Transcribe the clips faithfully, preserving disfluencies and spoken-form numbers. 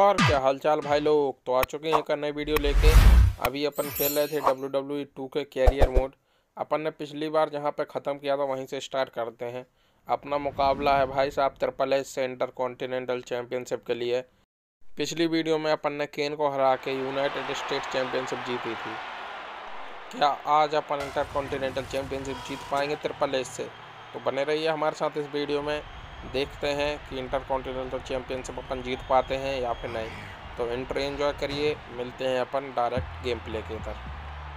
और क्या हालचाल भाई लोग। तो आ चुके हैं एक नई वीडियो लेके। अभी अपन खेल रहे थे डब्ल्यू डब्ल्यू ई टू के कैरियर मोड। अपन ने पिछली बार जहां पे ख़त्म किया था वहीं से स्टार्ट करते हैं। अपना मुकाबला है भाई साहब ट्रिपल एच से इंटर कॉन्टिनेंटल चैंपियनशिप के लिए। पिछली वीडियो में अपन ने केन को हरा के यूनाइटेड स्टेट चैंपियनशिप जीती थी। क्या आज अपन इंटर कॉन्टिनेंटल चैंपियनशिप जीत पाएंगे ट्रिपल एच से? तो बने रहिए हमारे साथ इस वीडियो में। देखते हैं कि इंटर कॉन्टिनेंटल चैंपियनशिप अपन जीत पाते हैं या फिर नहीं। तो एंट्री एंजॉय करिए। मिलते हैं अपन डायरेक्ट गेम प्ले के तरफ।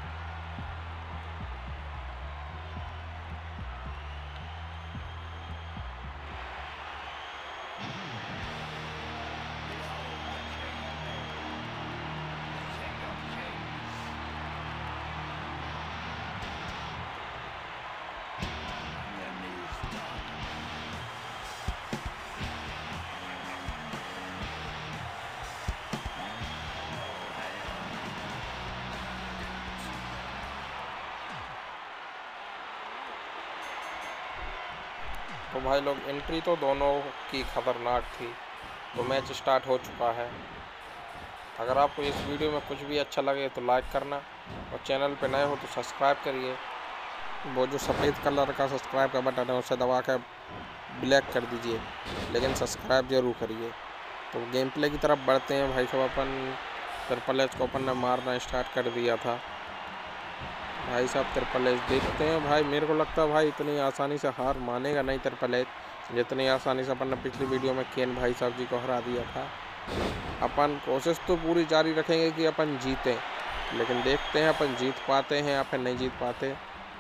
तो भाई लोग एंट्री तो दोनों की खतरनाक थी। तो मैच स्टार्ट हो चुका है। अगर आपको इस वीडियो में कुछ भी अच्छा लगे तो लाइक करना और चैनल पे नए हो तो सब्सक्राइब करिए। वो जो सफ़ेद कलर का सब्सक्राइब का बटन है उसे दबा कर ब्लैक कर दीजिए, लेकिन सब्सक्राइब जरूर करिए। तो गेम प्ले की तरफ बढ़ते हैं भाई साहब। अपन ट्रिपल एच को अपन ने मारना स्टार्ट कर दिया था भाई साहब। ट्रिपल एच देखते हैं भाई। मेरे को लगता है भाई इतनी आसानी से हार मानेगा नहीं ट्रिपल एच, जितनी आसानी से अपन ने पिछली वीडियो में केन भाई साहब जी को हरा दिया था। अपन कोशिश तो पूरी जारी रखेंगे कि अपन जीतें, लेकिन देखते हैं अपन जीत पाते हैं या फिर नहीं जीत पाते।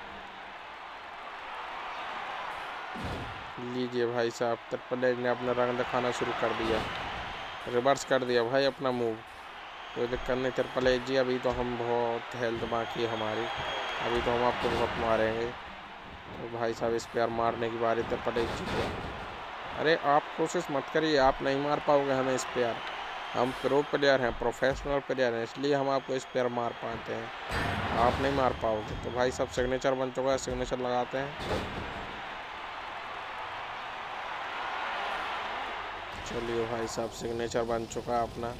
लीजिए भाई साहब, ट्रिपल एच ने अपना रंग दिखाना शुरू कर दिया। रिवर्स कर दिया भाई अपना मूव। कोई दिक्कत नहीं ट्रिपल एच जी। अभी तो हम बहुत हेल्थ बाकी है हमारी, अभी तो हम आपको बहुत मारेंगे। तो भाई साहब इस पर मारने की बारी ट्रिपल एच जी को। अरे आप कोशिश मत करिए, आप नहीं मार पाओगे हमें इस पर। हम प्रो प्लेयर हैं, प्रोफेशनल प्लेयर हैं, इसलिए हम आपको इस पर मार पाते हैं। आप नहीं मार पाओगे। तो भाई साहब सिग्नेचर बन चुका है, सिग्नेचर लगाते हैं। चलिए भाई साहब सिग्नेचर बन चुका है अपना।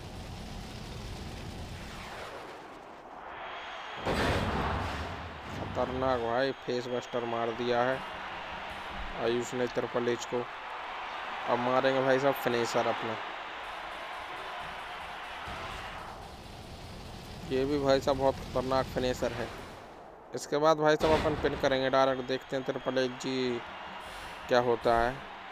खतरनाक भाई फेस बस्टर मार दिया है आयुष ने ट्रिपल एच को। अब मारेंगे भाई साहब फिनिशर अपना। ये भी भाई साहब बहुत खतरनाक फिनिशर है। इसके बाद भाई साहब अपन पिन करेंगे डायरेक्ट। देखते हैं ट्रिपल एच जी क्या होता है।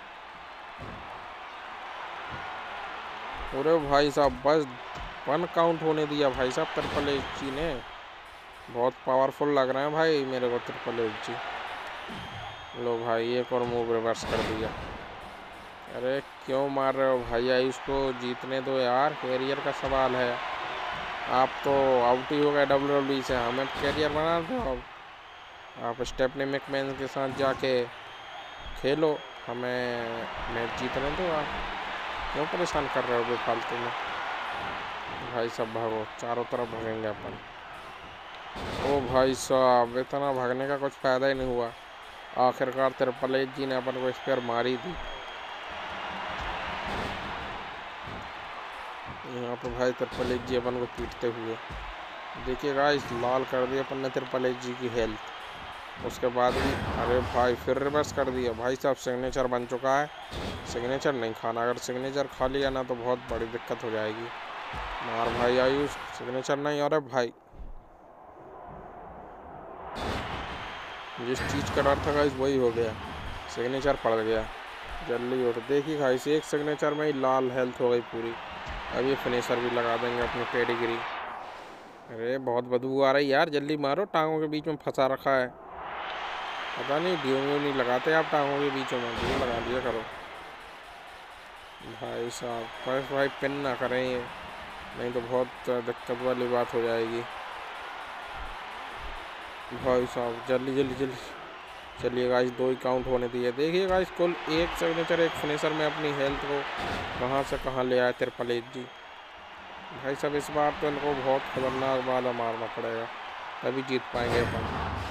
अरे भाई साहब बस वन काउंट होने दिया भाई साहब ट्रिपल एच जी ने। बहुत पावरफुल लग रहे हैं भाई मेरे को ट्रिपल एच जी। लो भाई एक और मूव रिवर्स कर दिया। अरे क्यों मार रहे हो भाई आयुष को? जीतने दो यार, कैरियर का सवाल है। आप तो आउट ही हो गए डब्ल्यू डब्ल्यू ई से, हमें कैरियर बना दो। अब आप स्टेफनी मैकमैन के साथ जाके खेलो, हमें मैच जीतने दो। आप क्यों परेशान कर रहे हो बेफालतू में? भाई सब भागो, चारों तरफ भागेंगे अपन। ओ भाई साहब इतना भागने का कुछ फ़ायदा ही नहीं हुआ। आखिरकार ट्रिपल एच जी ने अपन को स्पेयर मारी दी। यहाँ पर भाई ट्रिपल एच जी अपन को पीटते हुए देखिएगा। इस लाल कर दिया अपन ने ट्रिपल एच जी की हेल्थ। उसके बाद भी अरे भाई फिर रिवर्स कर दिया भाई साहब। सिग्नेचर बन चुका है। सिग्नेचर नहीं खाना, अगर सिग्नेचर खा लिया ना तो बहुत बड़ी दिक्कत हो जाएगी। मार भाई आयुष, सिग्नेचर नहीं। अरे भाई जिस चीज़ का डर था गाइस वही हो गया, सिग्नेचर पड़ गया। जल्दी हो तो देखिए गाइस, एक सिग्नेचर में ही लाल हेल्थ हो गई पूरी। अब ये फिनिशर भी लगा देंगे अपनी पेडिग्री। अरे बहुत बदबू आ रही यार, जल्दी मारो, टांगों के बीच में फंसा रखा है। पता नहीं ड्यू व्यू नहीं लगाते आप टांगों के बीचों में, ड्यू लगा दिया करो भाई साहब। बस भाई पिन ना करें ये, नहीं तो बहुत दिक्कत वाली बात हो जाएगी भाई साहब। जल्दी जल्दी जल्दी चलिए गाइस, दो ही काउंट होने दिए। देखिए गाइस कुल एक सिग्नेचर एक फिनिशर में अपनी हेल्थ को कहां से कहां ले आए ट्रिपल एच जी भाई साहब। इस बार तो इनको बहुत खतरनाक वाला मारना पड़ेगा, तभी जीत पाएंगे अपन।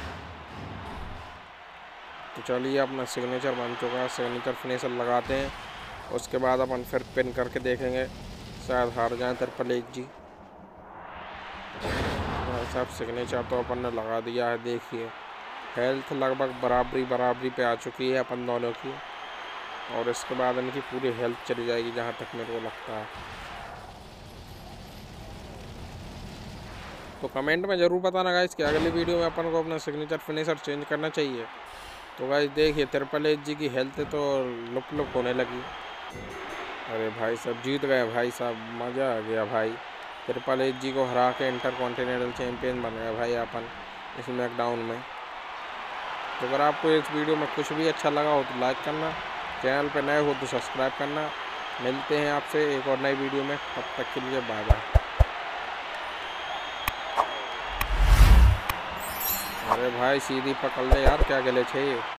तो चलिए अपना सिग्नेचर बन चुका है, सिग्नेचर फिनिशर लगाते हैं। उसके बाद अपन फिर पिन करके देखेंगे शायद हार जाए ट्रिपल एच जी। भाई साहब सिग्नेचर तो अपन ने लगा दिया है। देखिए हेल्थ लगभग बराबरी बराबरी पे आ चुकी है अपन दोनों की, और इसके बाद इनकी पूरी हेल्थ चली जाएगी जहाँ तक मेरे को लगता है। तो कमेंट में ज़रूर बताना गाइस कि अगली वीडियो में अपन को अपना सिग्नेचर फिनिशर चेंज करना चाहिए। तो गाइस देखिए ट्रिपल एच जी की हेल्थ तो लुप लुप होने लगी। अरे भाई साहब जीत गए भाई साहब, मज़ा आ गया भाई। ट्रिपल एच जी को हरा के इंटर कॉन्टिनेंटल चैंपियन बन गए भाई अपन इस मैकडाउन में। तो अगर आपको इस वीडियो में कुछ भी अच्छा लगा हो तो लाइक करना, चैनल पर नए हो तो सब्सक्राइब करना। मिलते हैं आपसे एक और नई वीडियो में, तब तक के लिए बाय बाय। अरे भाई सीधी पकड़ ले यार, क्या गले छे।